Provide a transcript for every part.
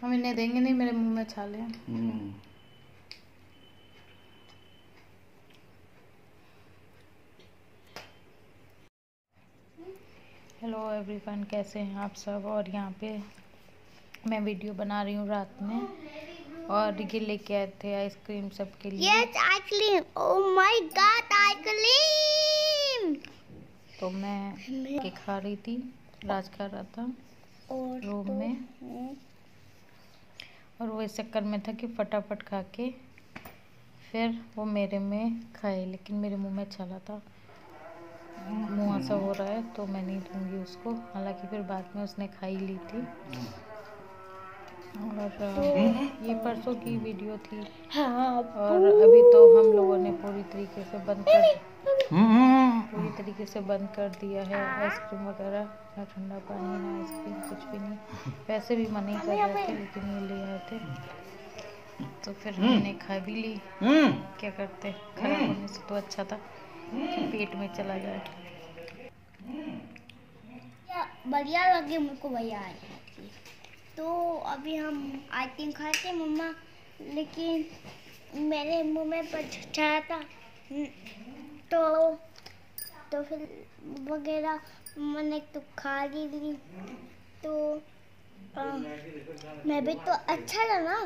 हम इन्हें देंगे नहीं, मेरे मुंह में छाले हैं। हेलो एवरीवन, कैसे हैं आप सब। और यहाँ पे मैं वीडियो बना रही हूँ रात में, और ये लेके आए थे आइसक्रीम सबके लिए। Yes ice cream, oh my God ice cream. तो मैं के खा रही थी, राज खा रहा था रूम में, और वो इस चक्कर में था कि फटाफट खा के फिर वो मेरे में खाए, लेकिन मेरे मुंह में छाला था, मुँह ऐसा हो रहा है, तो मैं नहीं दूंगी उसको। हालांकि फिर बाद में उसने खा ही ली थी। और ये परसों की वीडियो थी, और अभी तो हम लोगों ने पूरी तरीके से बंद कर दिया है आइसक्रीम वगैरह, ना ठंडा पानी ना आइसक्रीम, कुछ भी नहीं। वैसे भी मन ही कर रहे थे, लेकिन ये ले आए थे तो फिर हमने खा भी ली। क्या करते, खराब होने से तो अच्छा था कि पेट में चला जाए। बढ़िया लगे मुझको भैया। तो अभी हम आइसक्रीम खाते मम्मा, लेकिन मेरे मुंह में छाया था, तो फिर वगैरह मैंने तो खा ली। तो मैं भी तो अच्छा था ना।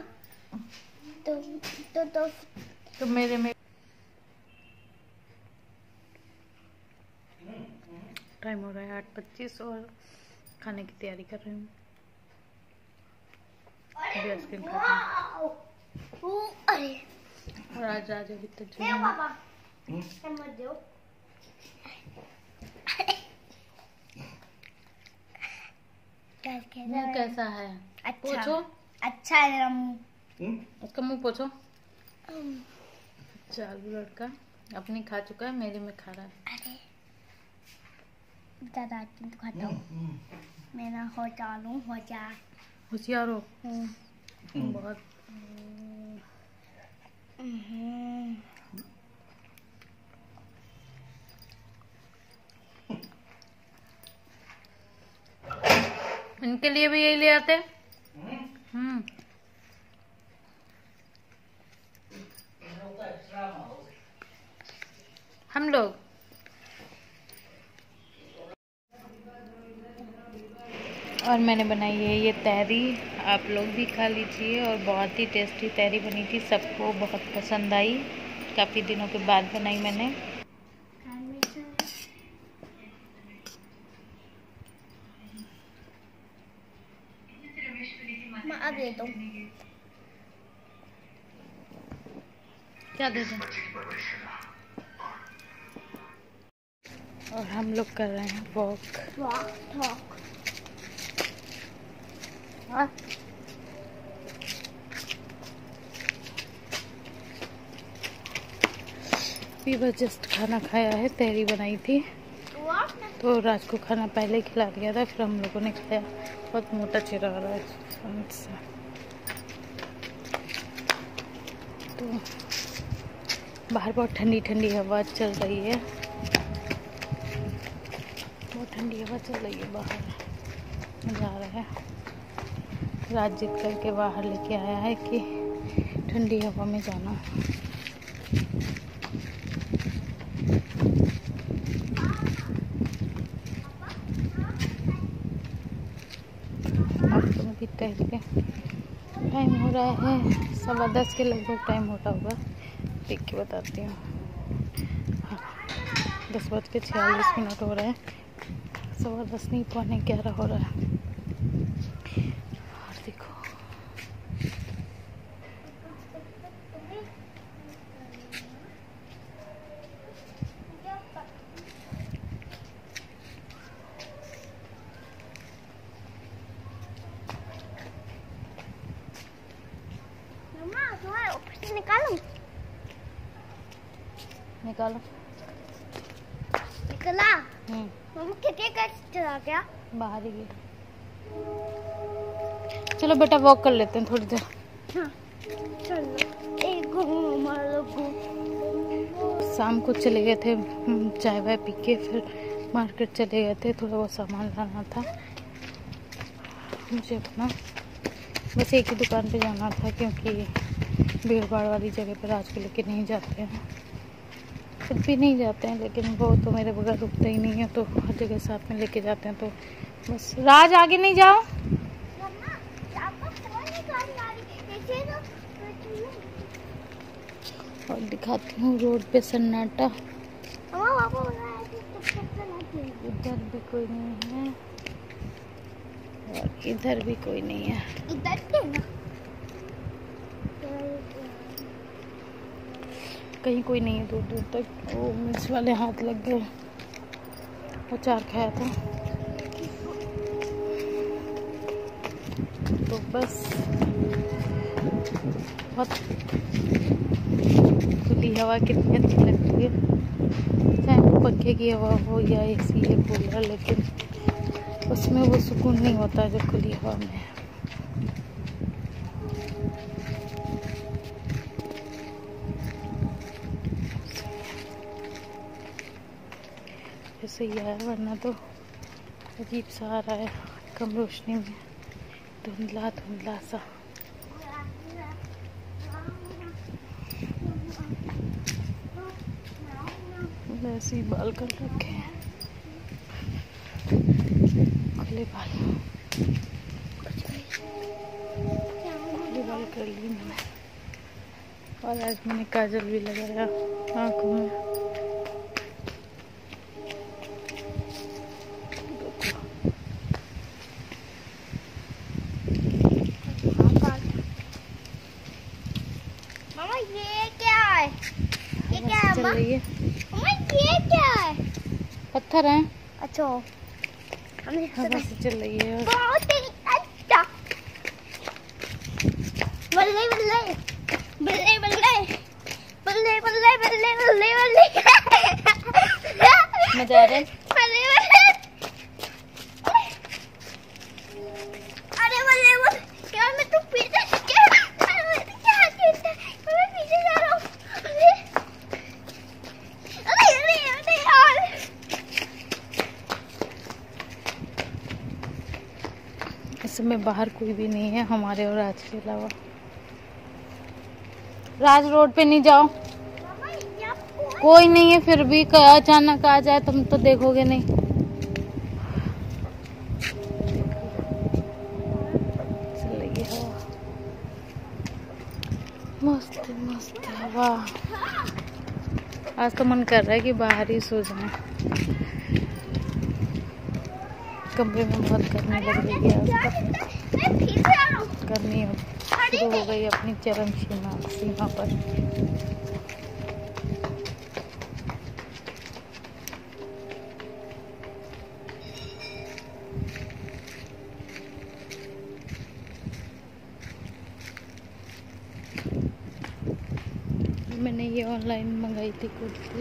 तो मेरे में टाइम हो रहा है 8:25 और खाने की तैयारी कर रही हूँ। आइसक्रीम खाती हूँ, और आज अभी तक मुँह कैसा है? अच्छा, पूछो। अच्छा है मेरा मुँह। उसका मुँह पूछो। अच्छा, लड़का अपनी खा चुका है, मेरे में खा रहा है। अरे ज़्यादा आइसक्रीम तो खाता हूँ, मेरा होशियार हो बहुत। इनके लिए भी यही ले आते। हम लोग और मैंने बनाई है ये तहरी, आप लोग भी खा लीजिए। और बहुत ही टेस्टी तहरी बनी थी, सबको बहुत पसंद आई। काफ़ी दिनों के बाद बनाई मैंने। अब दे दो। क्या दे दूं? और हम लोग कर रहे हैं वॉक। अभी बस जस्ट खाना खाया है, तहरी बनाई थी, तो राज को खाना पहले खिला दिया था, फिर हम लोगों ने खाया। बहुत मोटा चेहरा आ रहा है तो बाहर बहुत ठंडी ठंडी हवा चल रही है, बहुत ठंडी हवा चल रही है बाहर, मज़ा आ रहा है। राज जिद करके बाहर लेके आया है कि ठंडी हवा में जाना। अब तो अभी टाइम हो रहा है 10:15 के लगभग टाइम होता होगा, देख के बताती हूँ। 10:46 हो रहे हैं, 10:15 नहीं 11:15 हो रहा है। और देखो निकालो। निकला। मम्मा क्या चला गया? बाहर ही गया। चलो बेटा वॉक कर लेते हैं थोड़ी देर। हाँ, चलो शाम को चले गए थे चाय वाय पी के, फिर मार्केट चले गए थे, थोड़ा बहुत सामान लाना था मुझे अपना। बस एक ही दुकान पे जाना था क्योंकि भीड़ भाड़ वाली जगह पर राज को लेके नहीं जाते हैं, खुद भी नहीं जाते हैं, लेकिन वो तो मेरे बगैर रुकते ही नहीं है, तो हर जगह साथ में लेके जाते हैं। तो बस राज आगे नहीं जाओ। और दिखाती हूँ रोड पे सन्नाटा, इधर भी कोई नहीं है और इधर भी कोई नहीं है। कहीं कोई नहीं है दूर दूर तक। वो मिर्च वाले हाथ लग गए, अचार खाया था। तो बस बहुत खुली हवा कितनी अच्छी लगती है, चाहे वो पंखे की हवा हो या एसी या कूलर, लेकिन उसमें वो सुकून नहीं होता जो खुली हवा में है। ऐसे ही है, वरना तो अजीब सा आ रहा है कम रोशनी में, धुंधला धुंधला सा। ऐसे ही बाल कर रखे हैं, खुले बाल, खुले बाल कर लिए मैंने। और आज मैंने काजल भी लगाया आँखों में। मामा ये क्या है? ये क्या है? चल रही है। मामा ये क्या है? पत्थर है। अच्छा, हवा से चल रही है। बहुत ही अच्छा। बल्ले बल्ले बल्ले बल्ले बल्ले बल्ले बल्ले बल्ले बल्ले मजा आ रहा है। बल्ले बल्ले, अरे बल्ले बल्ले, क्या मैं तो पीछे क्या मैं पीछे जा रहा हूँ। अरे अरे अरे यार, इस समय बाहर कोई भी नहीं है हमारे और राज के अलावा। राज रोड पे नहीं जाओ, कोई नहीं है, फिर भी अचानक आ जाए तुम तो देखोगे नहीं। चल रही है हवा, मस्त मस्त हवा। आज तो मन कर रहा है कि बाहर ही सो जाए, कमरे में बहुत गर्मी लग रही है। आज तक गर्मी शुरू हो गई अपनी चरम सीमा पर। मैंने ये ऑनलाइन मंगाई थी कुर्ती,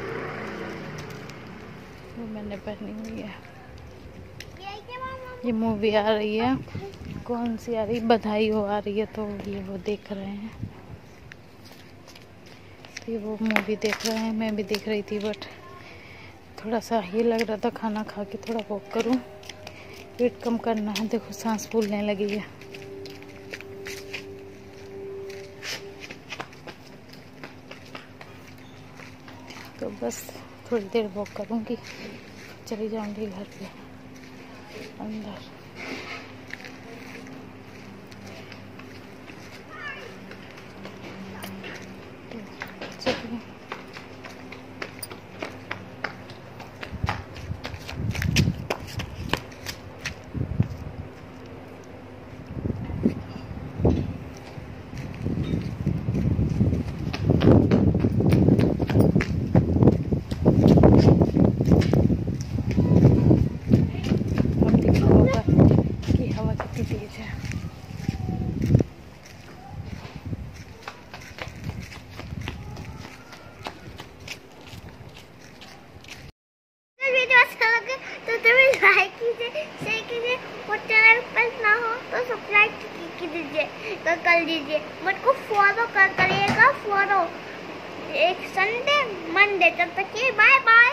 वो मैंने पहनी हुई है। ये मूवी आ रही है, कौन सी आ रही, बधाई हो आ रही है, तो ये वो देख रहे हैं, तो ये वो मूवी देख रहे हैं। मैं भी देख रही थी, बट थोड़ा सा ये लग रहा था खाना खा के थोड़ा वॉक करूं, वेट कम करना है। देखो सांस फूलने लगी है। तो बस थोड़ी देर वॉक करूंगी, चली जाऊंगी घर पे अंदर। तो चलिए, सब्सक्राइब कीजिए, कर लीजिए, मुझको फॉलो करिएगा, फॉलो। एक संडे मंडे, तब तक के बाय बाय।